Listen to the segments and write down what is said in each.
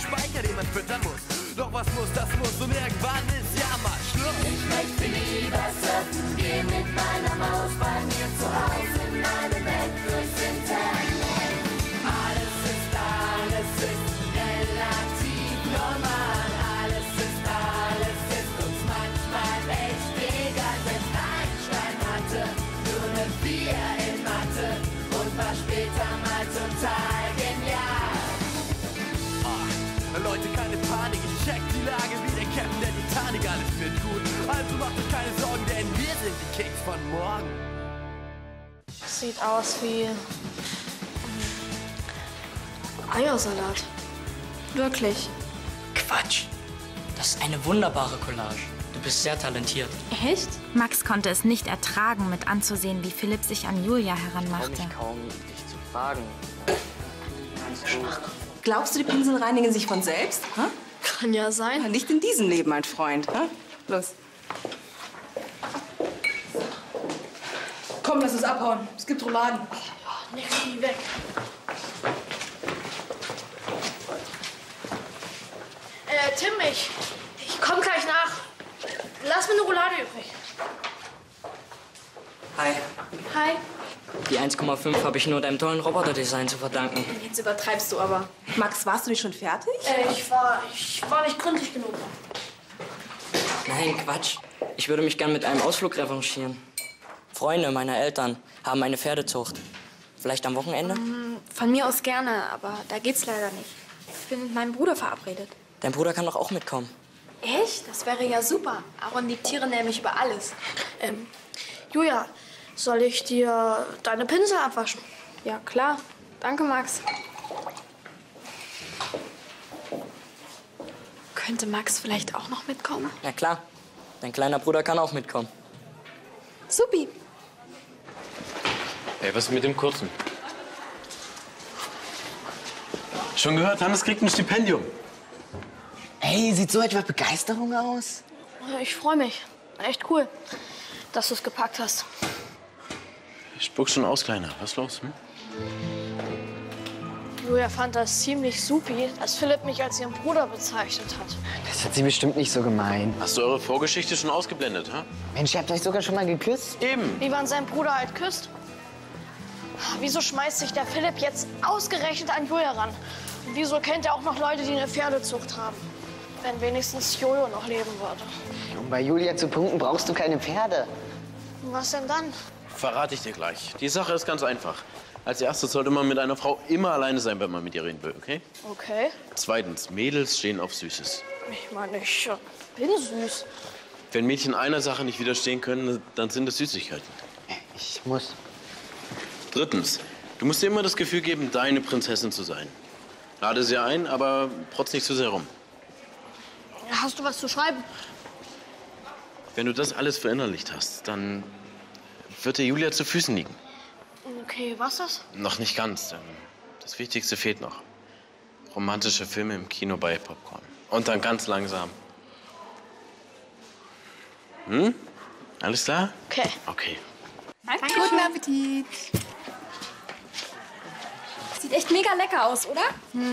Speicher, den man füttern muss. Doch was muss, das muss und irgendwann ist ja mal Schluss. Ich möchte lieber surfen gehen mit meiner Maus bei mir zu Hause in meinem Bett durchs Internet. Alles ist relativ normal. Alles ist uns manchmal echt egal. Selbst Einstein hatte nur eine 4 in Mathe und war später mal total genial. Leute, keine Panik, ich check die Lage wie der Captain der Titanic, alles wird gut. Also macht euch keine Sorgen, denn wir sind die Kings von morgen. Sieht aus wie Eiersalat. Wirklich. Quatsch. Das ist eine wunderbare Collage. Du bist sehr talentiert. Echt? Max konnte es nicht ertragen, mit anzusehen, wie Philipp sich an Julia Ich traue heranmachte. mich kaum, dich zu fragen. Kannst du... Glaubst du, die Pinsel reinigen sich von selbst? Hä? Kann ja sein. Nicht in diesem Leben, mein Freund. Hä? Los. Komm, lass uns abhauen. Es gibt Rouladen. Nix wie weg. Tim, ich komm gleich nach. Lass mir eine Roulade übrig. Hi. Hi. Die 1,5 habe ich nur deinem tollen Roboterdesign zu verdanken. Jetzt übertreibst du aber. Max, warst du nicht schon fertig? Ich war nicht gründlich genug. Nein, Quatsch. Ich würde mich gern mit einem Ausflug revanchieren. Freunde meiner Eltern haben eine Pferdezucht. Vielleicht am Wochenende? Von mir aus gerne, aber da geht's leider nicht. Ich bin mit meinem Bruder verabredet. Dein Bruder kann doch auch mitkommen. Echt? Das wäre ja super. Aaron liebt Tiere nämlich über alles. Julia, soll ich dir deine Pinsel abwaschen? Ja, klar. Danke, Max. Könnte Max vielleicht auch noch mitkommen? Na klar. Dein kleiner Bruder kann auch mitkommen. Supi. Ey, was ist mit dem Kurzen? Schon gehört, Hannes kriegt ein Stipendium. Hey, sieht so etwas Begeisterung aus? Ich freue mich. Echt cool, dass du es gepackt hast. Spuck schon aus, Kleiner. Was ist los? Hm? Julia fand das ziemlich supi, dass Philipp mich als ihren Bruder bezeichnet hat. Das hat sie bestimmt nicht so gemeint. Hast du eure Vorgeschichte schon ausgeblendet, ha? Mensch, ihr habt euch sogar schon mal geküsst? Eben. Wie man seinen Bruder halt küsst. Wieso schmeißt sich der Philipp jetzt ausgerechnet an Julia ran? Und wieso kennt er auch noch Leute, die eine Pferdezucht haben? Wenn wenigstens Jojo noch leben würde. Um bei Julia zu punkten, brauchst du keine Pferde. Was denn dann? Verrate ich dir gleich. Die Sache ist ganz einfach. Als erstes sollte man mit einer Frau immer alleine sein, wenn man mit ihr reden will, okay? Okay. Zweitens, Mädels stehen auf Süßes. Ich meine, ich bin süß. Wenn Mädchen einer Sache nicht widerstehen können, dann sind es Süßigkeiten. Ich muss. Drittens, du musst dir immer das Gefühl geben, deine Prinzessin zu sein. Lade sie ein, aber protz nicht zu sehr rum. Hast du was zu schreiben? Wenn du das alles verinnerlicht hast, dann wird dir Julia zu Füßen liegen. Okay, was das? Noch nicht ganz. Das Wichtigste fehlt noch. Romantische Filme im Kino bei Popcorn. Und dann ganz langsam. Hm? Alles klar? Okay. Okay. Guten Appetit. Sieht echt mega lecker aus, oder?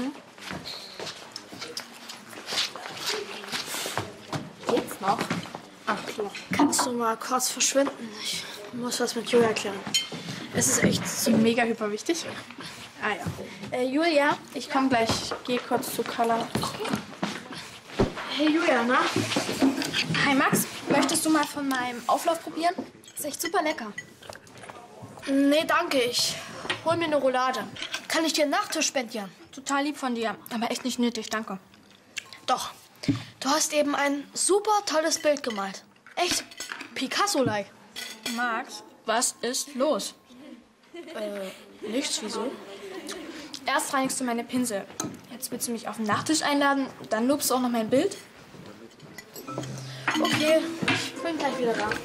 Geht's noch? Ach, du kannst du mal kurz verschwinden? Ich muss was mit Julia klären. Es ist echt so mega hyper wichtig. Ah ja. Julia, ich komm gleich. Geh kurz zu Carla. Hey Julia, na? Hi Max, möchtest du mal von meinem Auflauf probieren? Ist echt super lecker. Nee, danke. Ich hol mir eine Roulade. Kann ich dir einen Nachtisch spendieren? Total lieb von dir, aber echt nicht nötig, danke. Doch. Du hast eben ein super tolles Bild gemalt. Echt Picasso-like. Max, was ist los? Nichts, wieso? Erst reinigst du meine Pinsel. Jetzt willst du mich auf den Nachtisch einladen, dann lobst du auch noch mein Bild. Okay, ich bin gleich wieder da.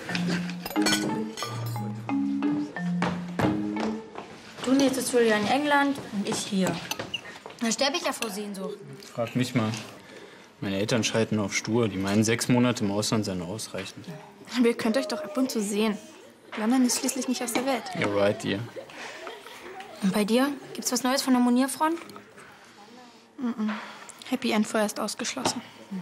Du nächstes Frühjahr in England und ich hier. Da sterbe ich ja vor Sehnsucht. Frag mich mal. Meine Eltern schalten auf stur. Die meinen, 6 Monate im Ausland seien ausreichend. Aber ihr könnt euch doch ab und zu sehen. London ist schließlich nicht aus der Welt. You're right, dear. Und bei dir? Gibt's was Neues von der Monierfront? Happy End vorerst ausgeschlossen.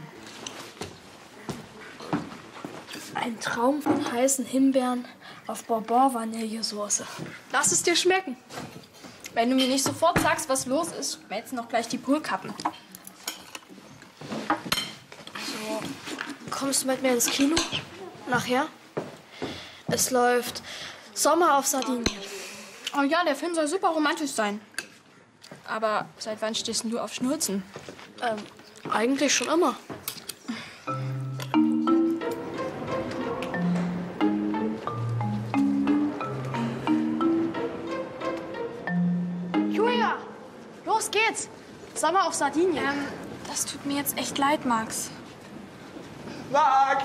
Ein Traum von heißen Himbeeren auf Bourbon-Vanillesoße. Lass es dir schmecken. Wenn du mir nicht sofort sagst, was los ist, schmelzen noch gleich die Polkappen. So, kommst du mit mir ins Kino? Nachher? Es läuft Sommer auf Sardinien. Oh ja, der Film soll super romantisch sein. Aber seit wann stehst denn du auf Schnulzen? Eigentlich schon immer. Julia, los geht's. Sommer auf Sardinien. Das tut mir jetzt echt leid, Max. Max!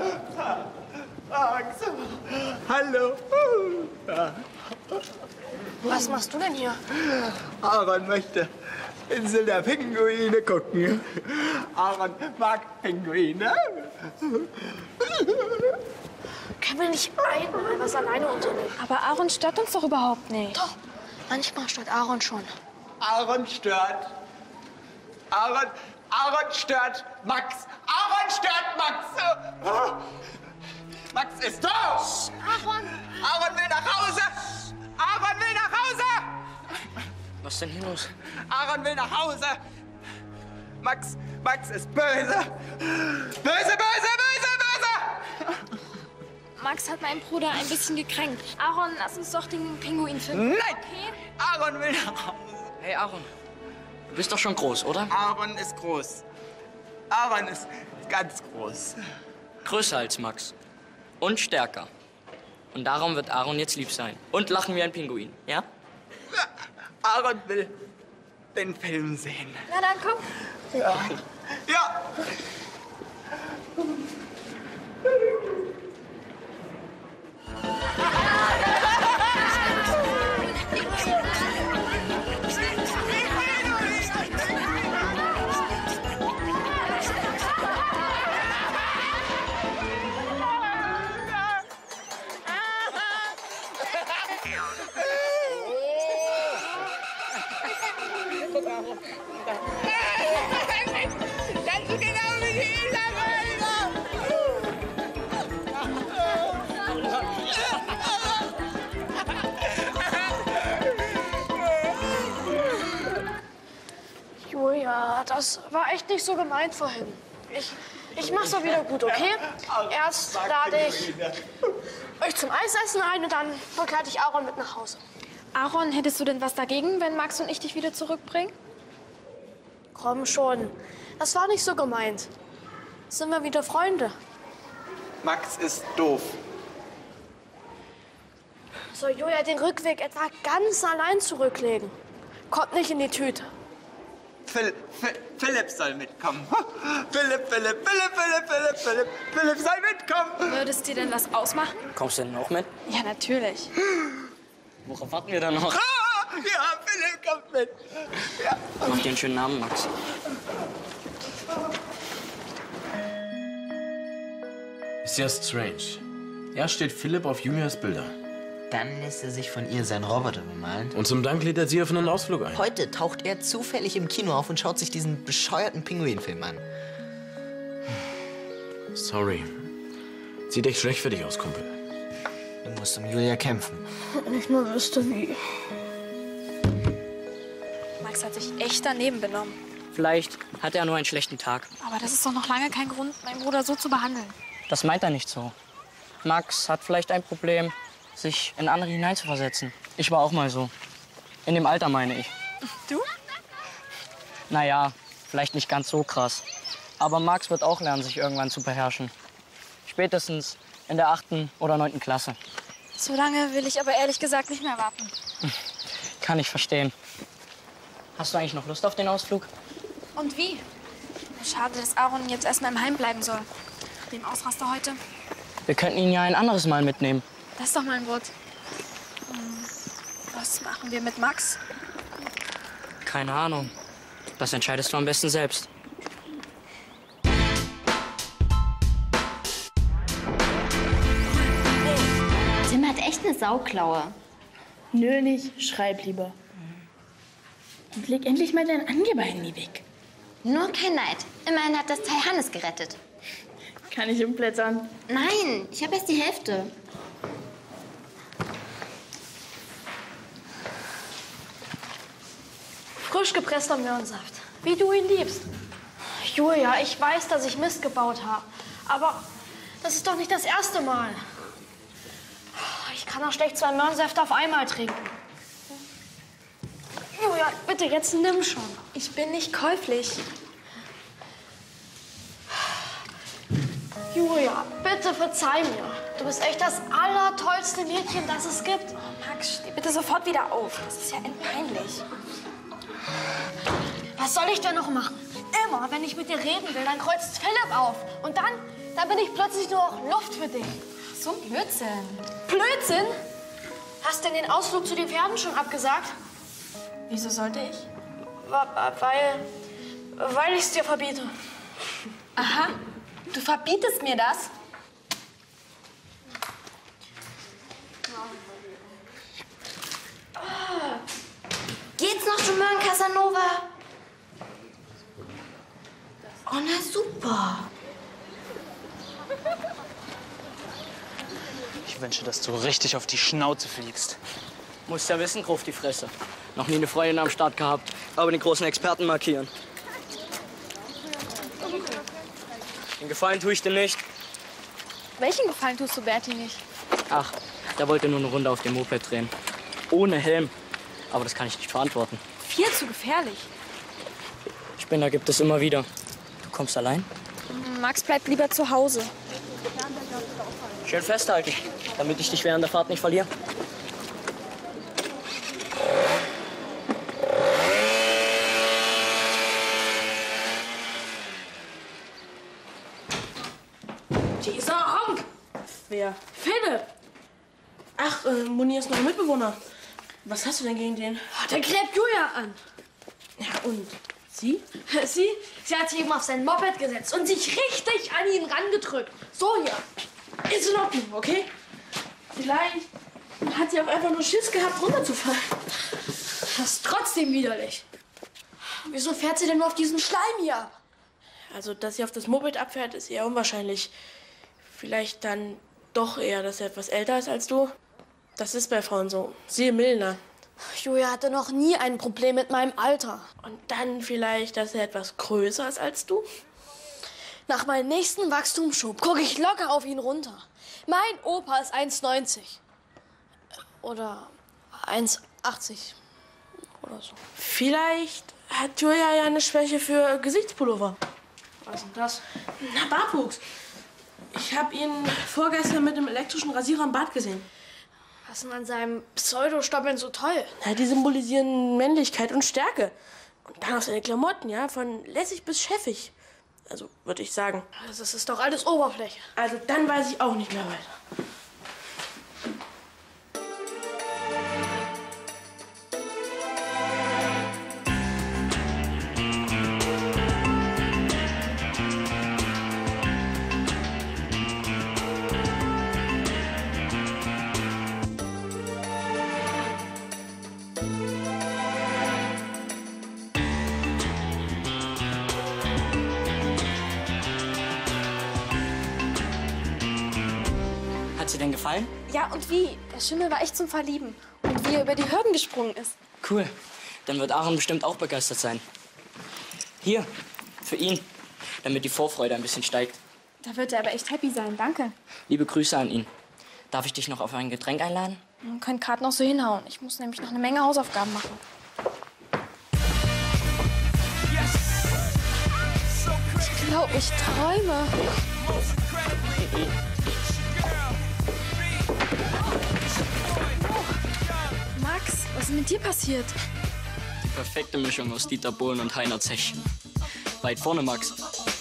Max! Hallo! Was machst du denn hier? Aaron möchte Insel der Pinguine gucken. Aaron mag Pinguine. Können wir nicht einmal was alleine unternehmen? Aber Aaron stört uns doch überhaupt nicht. Doch, manchmal stört Aaron schon. Aaron stört. Aaron stört Max. Aaron stört Max. Max ist doof. Aaron! Aaron will nach Hause. Aaron will nach Hause. Was ist denn hier los? Aaron will nach Hause. Max ist böse. Böse, böse, böse, böse. Max hat meinen Bruder ein bisschen gekränkt. Aaron, lass uns doch den Pinguin finden. Nein! Okay? Aaron will nach Hause. Hey, Aaron. Du bist doch schon groß, oder? Aaron ist groß. Aaron ist ganz groß. Größer als Max. Und stärker. Und darum wird Aaron jetzt lieb sein. Und lachen wie ein Pinguin, ja? Aaron will den Film sehen. Na dann, komm. Ja. Ja. Ganz genau wie die Julia, das war echt nicht so gemeint vorhin. Ich mach's doch wieder gut, okay? Erst lade ich euch zum Eisessen ein und dann begleite ich Aaron mit nach Hause. Aaron, hättest du denn was dagegen, wenn Max und ich dich wieder zurückbringen? Komm schon, das war nicht so gemeint. Sind wir wieder Freunde? Max ist doof. Soll Julia den Rückweg etwa ganz allein zurücklegen? Kommt nicht in die Tüte. Philipp soll mitkommen. Philipp soll mitkommen. Würdest dir denn was ausmachen? Kommst du denn auch mit? Ja, natürlich. Worauf warten wir dann noch? Ja, Philipp kommt mit. Ja. Mach dir einen schönen Namen, Max. Ist ja strange. Erst steht Philipp auf Julias Bilder. Dann lässt er sich von ihr seinen Roboter bemalen. Und zum Dank lädt er sie auf einen Ausflug ein. Heute taucht er zufällig im Kino auf und schaut sich diesen bescheuerten Pinguinfilm an. Sorry. Sieht echt schlecht für dich aus, Kumpel. Du musst um Julia kämpfen. Wenn ich nur wüsste, wie. Max hat sich echt daneben benommen. Vielleicht hat er nur einen schlechten Tag. Aber das ist doch noch lange kein Grund, meinen Bruder so zu behandeln. Das meint er nicht so. Max hat vielleicht ein Problem, sich in andere hineinzuversetzen. Ich war auch mal so. In dem Alter, meine ich. Du? Naja, vielleicht nicht ganz so krass. Aber Max wird auch lernen, sich irgendwann zu beherrschen. Spätestens in der 8. oder 9. Klasse. So lange will ich aber ehrlich gesagt nicht mehr warten. Kann ich verstehen. Hast du eigentlich noch Lust auf den Ausflug? Und wie? Schade, dass Aaron jetzt erstmal im Heim bleiben soll. Nach dem Ausraster heute. Wir könnten ihn ja ein anderes Mal mitnehmen. Das ist doch mein Wort. Was machen wir mit Max? Keine Ahnung. Das entscheidest du am besten selbst. Tim hat echt eine Sauklaue. Nö, nicht. Schreib lieber. Und leg endlich mal dein Angeberhandy weg. Nur kein Neid. Immerhin hat das Teil Hannes gerettet. Kann ich umblättern? Nein, ich habe erst die Hälfte. Frisch gepresster Möhrensaft. Wie du ihn liebst. Julia, ich weiß, dass ich Mist gebaut habe. Aber das ist doch nicht das erste Mal. Ich kann auch schlecht 2 Möhrensäfte auf einmal trinken. Julia, bitte, jetzt nimm schon. Ich bin nicht käuflich. Julia, bitte verzeih mir. Du bist echt das allertollste Mädchen, das es gibt. Max, steh bitte sofort wieder auf. Das ist ja peinlich. Was soll ich denn noch machen? Immer, wenn ich mit dir reden will, dann kreuzt Philipp auf. Und dann bin ich plötzlich nur noch Luft für dich. So ein Blödsinn. Blödsinn? Hast du denn den Ausflug zu den Pferden schon abgesagt? Wieso sollte ich? Weil ich es dir verbiete. Aha, du verbietest mir das? Geht's noch schon mal in Casanova? Oh, na super. Ich wünsche, dass du richtig auf die Schnauze fliegst. Musst ja wissen, Gruft die Fresse. Noch nie eine Freundin am Start gehabt, aber den großen Experten markieren. Den Gefallen tue ich dir nicht. Welchen Gefallen tust du Berti nicht? Ach, der wollte nur eine Runde auf dem Moped drehen. Ohne Helm. Aber das kann ich nicht verantworten. Viel zu gefährlich. Spinner gibt es immer wieder. Du kommst allein? Max bleibt lieber zu Hause. Schön festhalten, damit ich dich während der Fahrt nicht verliere. Dieser Honk! Wer? Philipp! Ach, Moni ist noch ein Mitbewohner. Was hast du denn gegen den? Der gräbt Julia an. Ja, und sie? Sie hat sich eben auf sein Moped gesetzt und sich richtig an ihn rangedrückt. So hier. Ist in Ordnung, okay? Vielleicht hat sie auch einfach nur Schiss gehabt, runterzufallen. Das ist trotzdem widerlich. Wieso fährt sie denn nur auf diesen Schleim hier? Also, dass sie auf das Moped abfährt, ist eher unwahrscheinlich. Vielleicht dann doch eher, dass er etwas älter ist als du. Das ist bei Frauen so. Siehe Milner. Julia hatte noch nie ein Problem mit meinem Alter. Und dann vielleicht, dass er etwas größer ist als du? Nach meinem nächsten Wachstumsschub gucke ich locker auf ihn runter. Mein Opa ist 1,90. Oder 1,80. Oder so. Vielleicht hat Julia ja eine Schwäche für Gesichtspullover. Was ist denn das? Na, Bartwuchs. Ich habe ihn vorgestern mit einem elektrischen Rasierer im Bad gesehen. Was ist denn an seinem Pseudostoppeln so toll? Na, die symbolisieren Männlichkeit und Stärke. Und dann auch seine Klamotten, ja, von lässig bis chefig. Also, würde ich sagen. Das ist doch alles Oberfläche. Also, dann weiß ich auch nicht mehr weiter. Hat sie denn gefallen? Ja, und wie? Der Schimmel war echt zum Verlieben. Und wie er über die Hürden gesprungen ist. Cool. Dann wird Aaron bestimmt auch begeistert sein. Hier, für ihn, damit die Vorfreude ein bisschen steigt. Da wird er aber echt happy sein, danke. Liebe Grüße an ihn. Darf ich dich noch auf ein Getränk einladen? Man kann gerade noch so hinhauen. Ich muss nämlich noch eine Menge Hausaufgaben machen. Ich glaube, ich träume. Max, was ist mit dir passiert? Die perfekte Mischung aus Dieter Bohlen und Heiner Zech. Weit vorne, Max.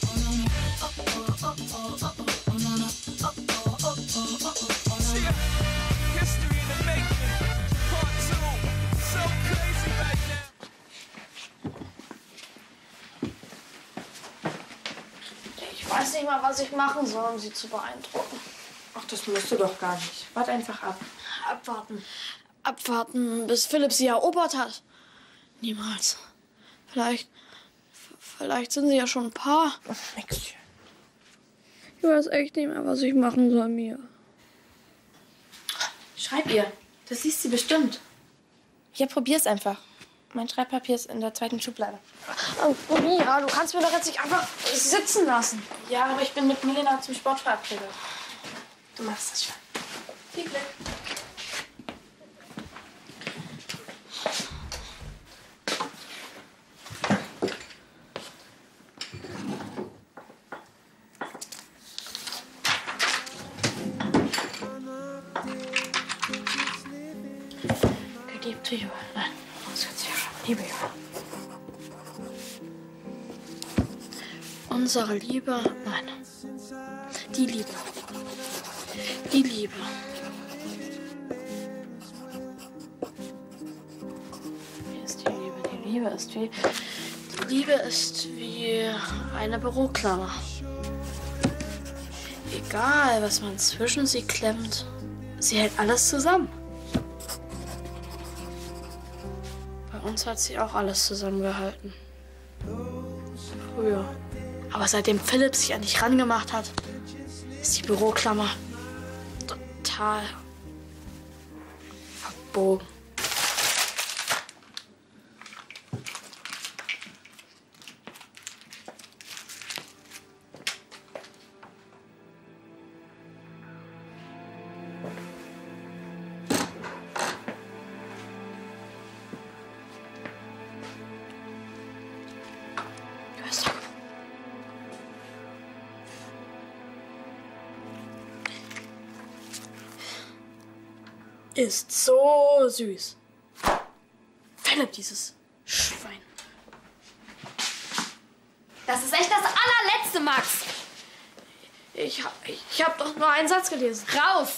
Ich weiß nicht mal, was ich machen soll, um sie zu beeindrucken. Ach, das musst du doch gar nicht. Wart einfach ab. Abwarten. Abwarten, bis Philipp sie erobert hat. Niemals. Vielleicht Vielleicht sind sie ja schon ein Paar. Nix. Ich weiß echt nicht mehr, was ich machen soll, Mia. Schreib ihr. Das liest sie bestimmt. Ja, probier's einfach. Mein Schreibpapier ist in der zweiten Schublade. Oh, Mia, du kannst mir doch jetzt nicht einfach sitzen lassen. Ja, aber ich bin mit Milena zum Sport verabredet. Du machst das schon. Viel Glück. Geliebte Julia. Nein, liebe Julia. Unsere Liebe. Nein. Die Liebe. Die Liebe. Wie ist die Liebe? Die Liebe ist wie. Die Liebe ist wie eine Büroklammer. Egal, was man zwischen sie klemmt, sie hält alles zusammen. Bei uns hat sie auch alles zusammengehalten. Früher. Aber seitdem Philipp sich an dich rangemacht hat, ist die Büroklammer total verbogen. Ist so süß. Philipp, dieses Schwein. Das ist echt das allerletzte, Max. Ich hab doch nur einen Satz gelesen. Raus!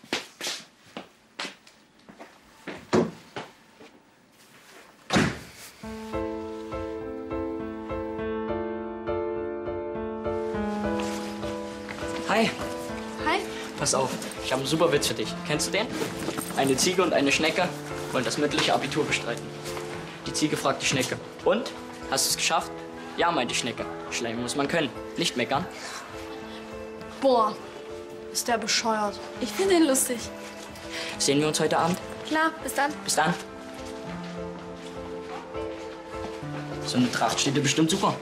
Hi. Hi. Pass auf, ich habe einen super Witz für dich. Kennst du den? Eine Ziege und eine Schnecke wollen das mündliche Abitur bestreiten. Die Ziege fragt die Schnecke: Und? Hast du es geschafft? Ja, meint die Schnecke. Schleimen muss man können. Nicht meckern. Boah, ist der bescheuert. Ich finde ihn lustig. Sehen wir uns heute Abend? Klar, bis dann. Bis dann. So eine Tracht steht dir bestimmt super.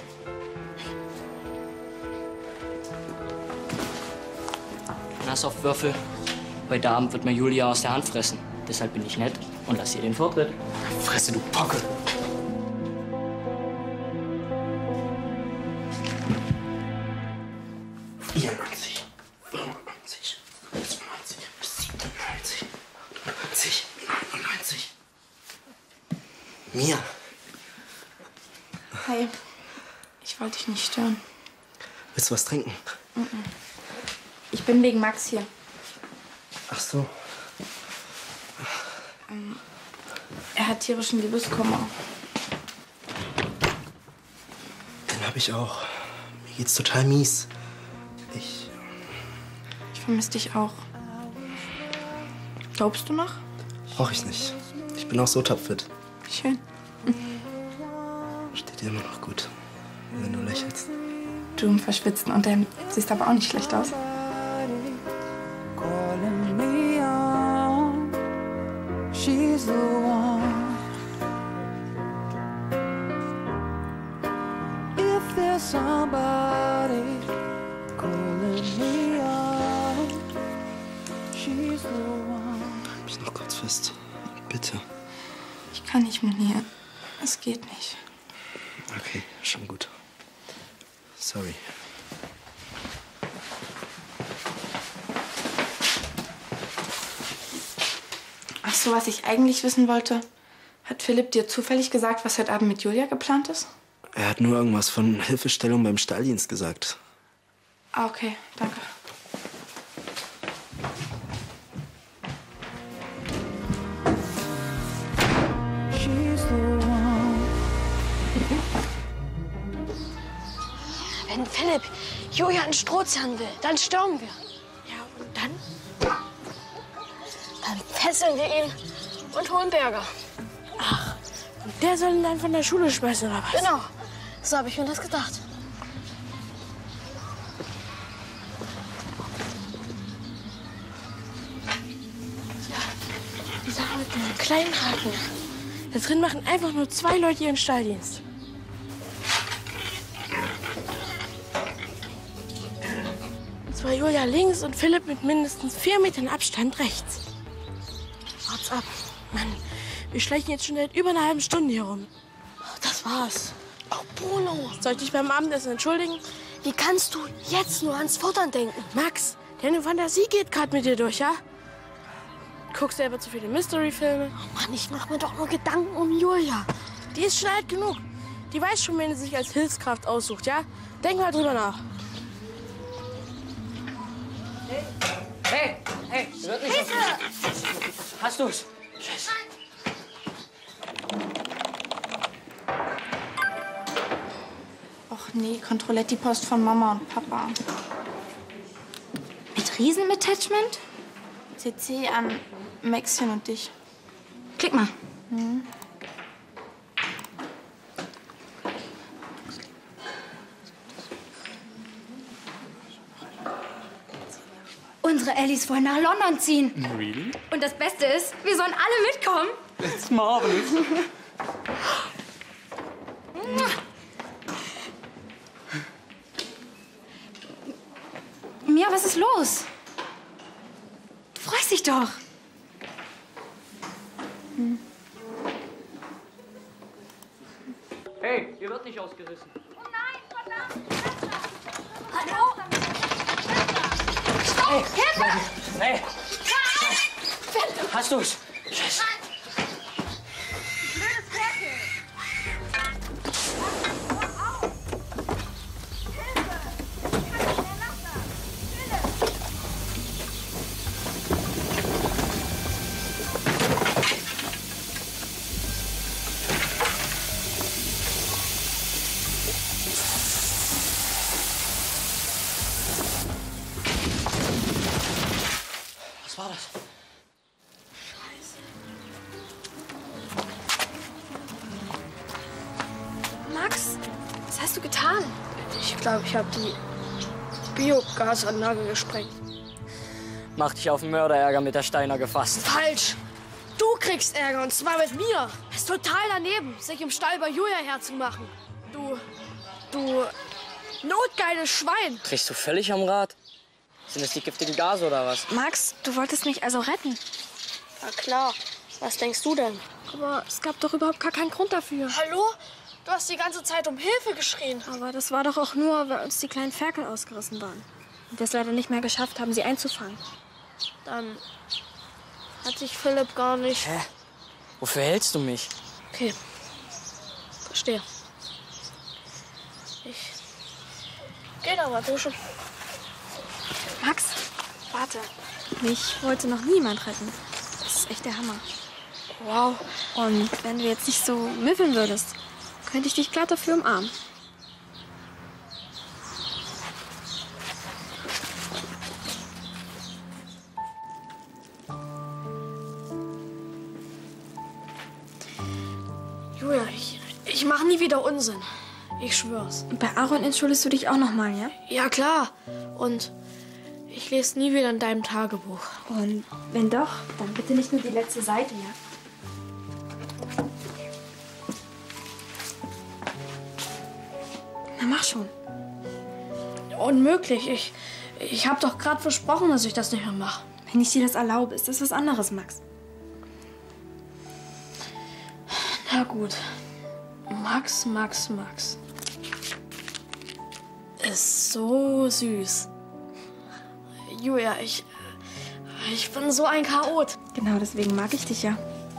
Nass auf Würfel. Heute Abend wird mir Julia aus der Hand fressen. Deshalb bin ich nett und lass ihr den Vortritt. Fresse, du Pocke. Mia. Hi. Ich wollte dich nicht stören. Willst du was trinken? Ich bin wegen Max hier. Ach so. Er hat tierischen Liebeskummer. Den hab ich auch. Mir geht's total mies. Ich vermisse dich auch. Glaubst du noch? Brauch ich nicht. Ich bin auch so topfit. Schön. Steht dir immer noch gut, wenn du lächelst. Du im verschwitzten Unterhemd siehst aber auch nicht schlecht aus. She's the one. If there's somebody calling me on, she's the one. Halt mich noch kurz fest. Bitte. Ich kann nicht mit mir. Es geht nicht. Okay, schon gut. Sorry. Ach so, was ich eigentlich wissen wollte. Hat Philipp dir zufällig gesagt, was heute Abend mit Julia geplant ist? Er hat nur irgendwas von Hilfestellung beim Stalldienst gesagt. Ah, okay, danke. Wenn Philipp Julia in Stroh zerren will, dann stürmen wir. Ja, und dann? Dann fesseln wir ihn und holen Berger. Ach, und der soll ihn dann von der Schule schmeißen, oder was? Genau. So habe ich mir das gedacht. Die Sache mit einem kleinen Haken. Da drin machen einfach nur 2 Leute ihren Stalldienst. Und zwar Julia links und Philipp mit mindestens 4 Metern Abstand rechts. Wart's ab. Mann, wir schleichen jetzt schon seit über einer halben Stunde hier rum. Das war's. Oh, Bruno. Soll ich dich beim Abendessen entschuldigen? Wie kannst du jetzt nur ans Futtern denken? Max, deine Fantasie geht gerade mit dir durch, ja? Guckst selber zu viele Mystery-Filme. Oh Mann, ich mach mir doch nur Gedanken um Julia. Die ist schon alt genug. Die weiß schon, wen sie sich als Hilfskraft aussucht, ja? Denk mal drüber nach. Hey, wird nicht Hilfe! Hast du's? Scheiße. Och nee, kontrolliert die Post von Mama und Papa. Mit Riesenattachment? CC an Maxchen und dich. Klick mal. Mhm. Unsere Ellies wollen nach London ziehen. Really? Und das Beste ist, wir sollen alle mitkommen. It's marvelous. Mia, was ist los? Du freust dich doch. Hey, ihr wird nicht ausgerissen. Oh nein, verdammt! Hallo? Hey, Hilfe! Hey! Hast du's? Scheiße. Blödes Ferkel! Was war das? Max, was hast du getan? Ich glaube, ich habe die Biogasanlage gesprengt. Mach dich auf den Mörderärger mit der Steiner gefasst. Falsch! Du kriegst Ärger, und zwar mit mir. Es ist total daneben, sich im Stall bei Julia herzumachen. Du notgeiles Schwein. Kriegst du völlig am Rad? Sind das die giftigen Gase oder was? Max, du wolltest mich also retten. Na klar. Was denkst du denn? Aber es gab doch überhaupt gar keinen Grund dafür. Hallo? Du hast die ganze Zeit um Hilfe geschrien. Aber das war doch auch nur, weil uns die kleinen Ferkel ausgerissen waren. Und wir es leider nicht mehr geschafft haben, sie einzufangen. Dann hat sich Philipp gar nicht... Hä? Wofür hältst du mich? Okay. Verstehe. Ich geh da mal duschen. Max, warte. Mich wollte noch niemand retten. Das ist echt der Hammer. Wow. Und wenn du jetzt nicht so müffeln würdest, könnte ich dich glatt dafür umarmen. Julia, ich mache nie wieder Unsinn. Ich schwör's. Und bei Aaron entschuldigst du dich auch noch mal, ja? Ja, klar. Und ich lese nie wieder in deinem Tagebuch. Und wenn doch, dann bitte nicht nur die letzte Seite, ja? Na, mach schon. Unmöglich. Ich habe doch gerade versprochen, dass ich das nicht mehr mache. Wenn ich dir das erlaube, ist das was anderes, Max. Na gut. Max. Ist so süß. Julia, ich bin so ein Chaot. Genau deswegen mag ich dich ja.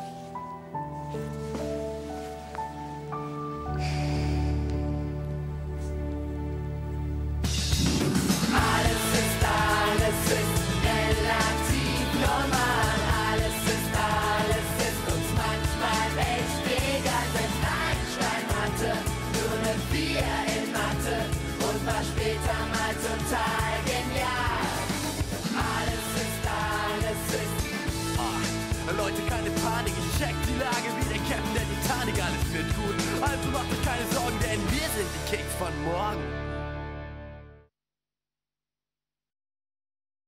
Leute, keine Panik, ich check die Lage wie der Captain der Titanic, alles wird gut. Also macht euch keine Sorgen, denn wir sind die Keks von morgen.